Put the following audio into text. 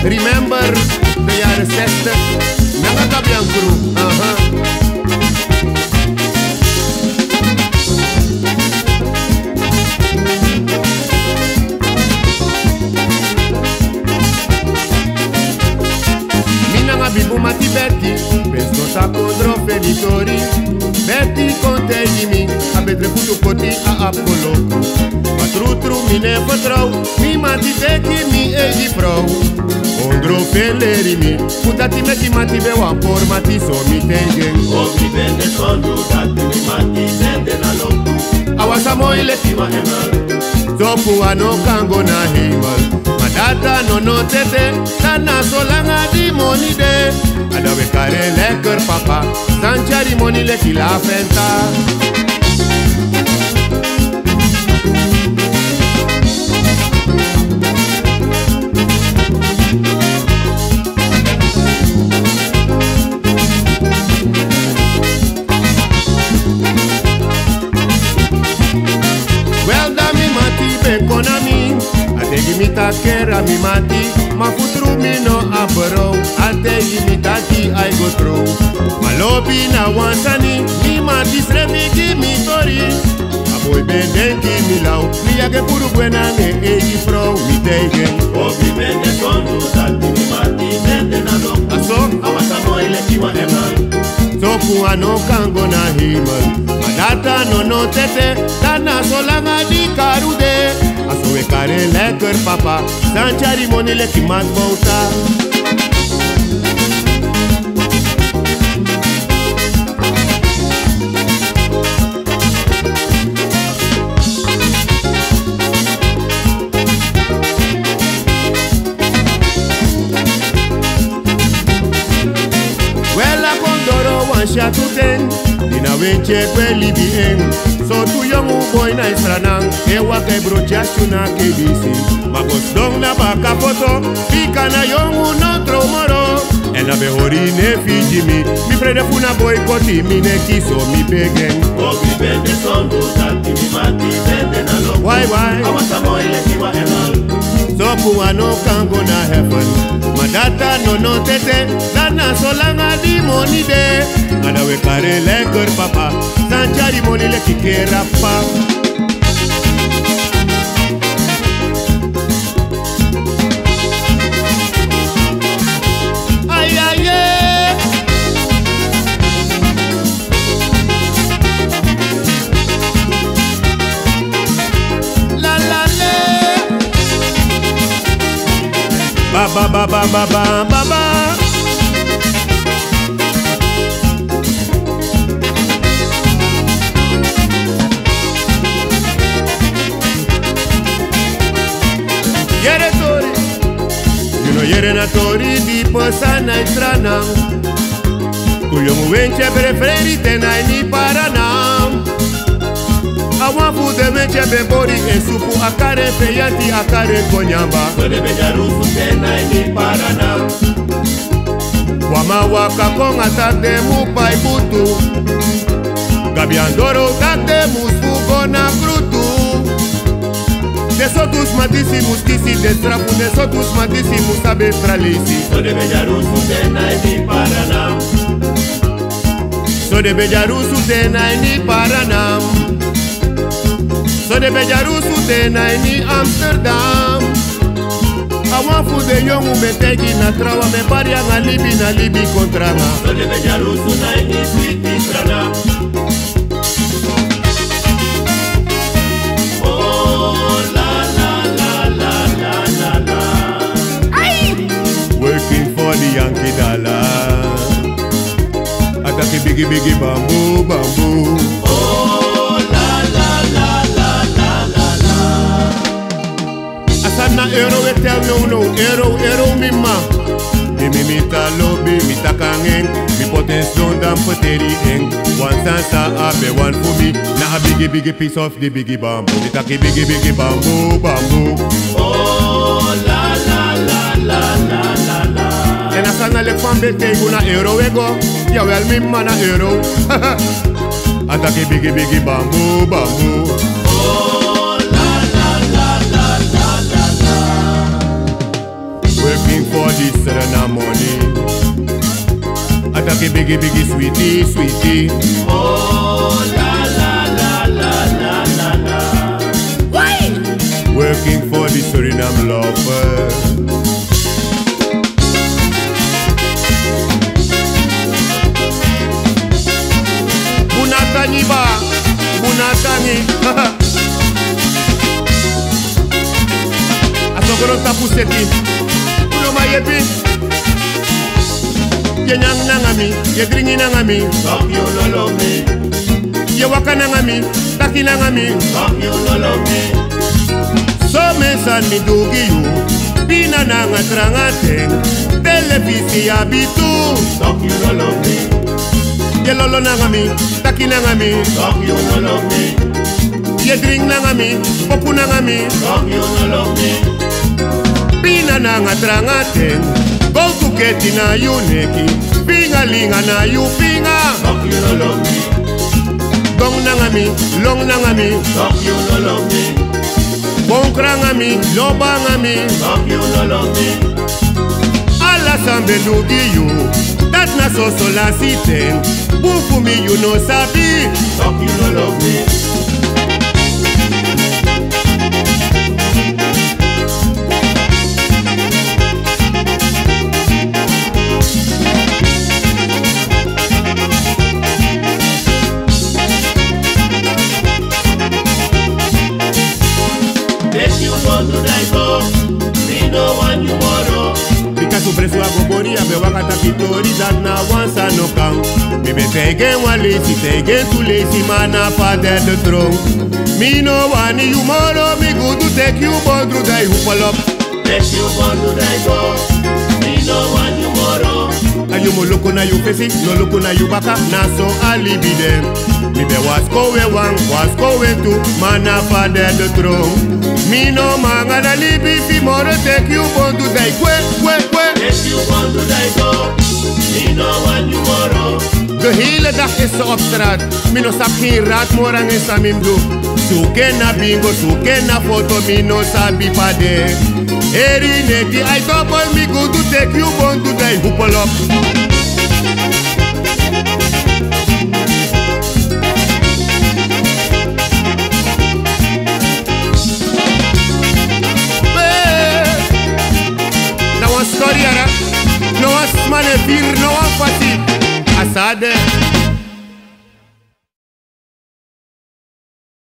Remember de jaren 60? Nanga Kabiankuru. Minanga bibu mati Betty, penso ta kodro felitori. Betty contegi mi, abe trecut poti a Apollo. Ma tru mine vertrouw, mi mati Betty mi egi vrouw. Ondro feleri mi, putati meti mati be wan por mati so mi tegen. O mi bende sondu, dati mi mati bende na loku. Awasa moile Tiwa emal, Zopu ano kango na himal. Madata no tete, tana solanga di money de. Adawe kare lekker papa, sanchari money leki la fenta. Economy, ategi mi takera mi mati, ma futru mi no abro, ategi mi taki I go through. Malobi na wansani, mi mati srevi gi mi tori. Aboy bendenki mi lau, mi yage puru buena ne egi pro mi tegen. o mi bende sondu, dati mi mati bende na loku. Aso, Awasa moile tiwa emal, zoku ano kango na himal. Madata no tete, tana solanga di karude. Aso we kare lekker papa, sanchari money leki mat bauta. Wela kondoro wan shatuten, dina wenche kweli bien. So tu young boy na isranang, ewa kai brocha shuna KBC. Magos dong na baka foto, pika na young no tromoro. En na behori ne fijimi, mi frede funa boy koti mi ne kiso mi begen. o mi bende sondu, dati mi mati bende na loku. Why? Awasa moile tiwa emal, Zopu ano kango na heaven. Madata no tete, dana solanga di money de. Adawe kare lekker papa, sanchari money leki kerapa. Ay ay ay. La la la. Ba. Yere tori, you know yere na tori di posa na itranam. Kuyo muwenche preferi tena ni paranam. Awan fude menche bebori en supu akare peyanti akare konyamba. so de bejarusu tena ni paranam. Wama waka konga tate mupai butu. Gabiandoro tate musfugo na grutu. De sotus matisimus kisi de strapu, de sotus matisimus abe tralisi. So de bejarusu tena ni paranam. So de bejarusu tena ni paranam. So de bejarusu tena ni Amsterdam. Awan fude yongu betegi na trawa me paria na libi kontranga. So de bejarusu na ni switi strana. Oh la la la la la la la. Working for the Yankee dollar. Ataki biggie bamboo. Oh la la la la la la la. Asana euro we tell no euro mima. Mi talobi mi takangeng, mi potens don dam poteri eng. One sansa abe one for me. Na a biggie piece of the biggie bamboo. Mi taki biggie bamboo. Oh la la la la la la la. En asana le fambe tengu na euro we go. Ya wel mima na euro. Ataki biggie bamboo. Oh la la la la la la la. Working for the na money. Atake biggie biggie sweetie sweetie. Oh la la la la la la la. Why? Working for the Suriname lover. Bunatani ba, bunatani. Asokoro tapu seti, uno ma yepi. Ye nyang nangami, ye dringi nangami. Fuck you no love me. Ye waka nangami, taki nangami. Fuck you no love me. So me san mi dugi you, pina nanga trangateng, televisi abitu. Fuck you no love me. Ye lolo nangami, taki nangami. Fuck you no love me. Ye drink nangami, popu nangami. Fuck you no love me. Pina nanga trangateng, go to get na you neki, pinga linga na you pinga. Fuck you no love me. Gong nangami, long nangami, Fuck you no love me. bon krangami, lobangami. Fuck you no love me. Alla sambe lugi you, that na so so la siteng, bufu mi you no sabi. Fuck you no love me. Let you go to die go. Me no want you tomorrow. Because upresu agobori abe wakata kitori that na once a no count. Me be taken one lazy, taken two lazy man up at the throne. Me no want you tomorrow, me good to take you born through the hoopal up. Let you go to die go. Me no want you tomorrow. Ayu mo loko na you face, no loko na you baka, na so alibi them. Me be was go we one, was go we two, man up at the throne. Me no man gonna live if he more take you born to die. Let you go to die go. Me no want you tomorrow. De hele dag is ze op straat. Mi no sap geen raad, morang is aan mim do. Zoeken na bingo, zoeken na foto, mi no sabi pade. Eri neki, I don't boy me go to take you born to die. Hoepel op. Story ara, no was man e vir, no was fati. Asade.